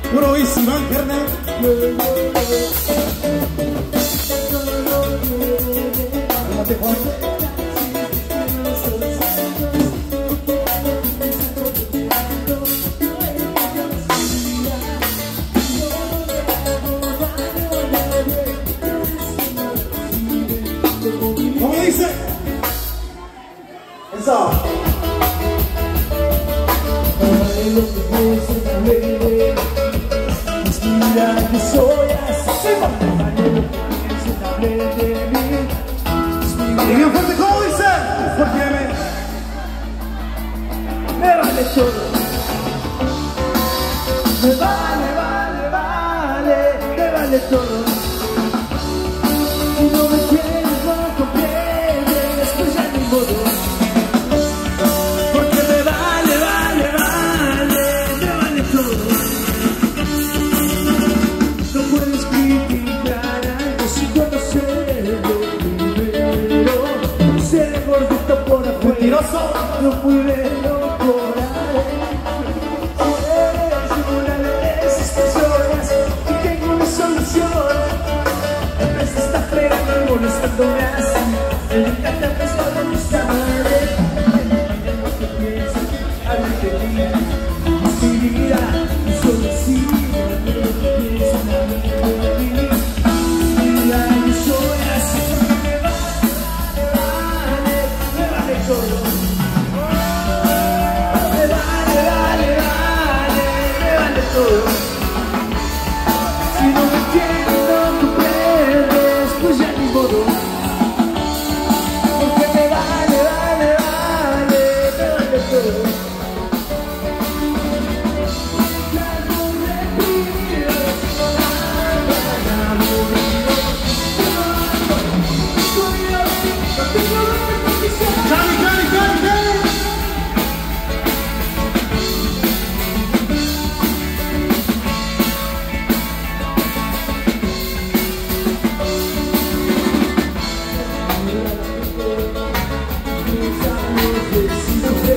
Puro Isman, carnal. Cálmate, Juan. ¿Cómo dice? Eso. Mira que soy así, Y bien fuerte, ¿cómo dice? Porque me vale todo. Me vale, me vale todo. Si no me quieres, no comprendes, pues ya ni modo. Porque me vale todo. No puedes criticar algo sin conocerlo primero. Seré gordito por afuera, mentiroso. no pude lograr. Eres una de esas personas y tengo una solución. En vez de estar fregando y molestándome así, me encanta pensar en esta madre. Olviden lo que piensan, hablen de mí, mi vida, y solo sí. Si no me entiendes, no comprendes, pues ya ni modo. Porque me vale todo. Si no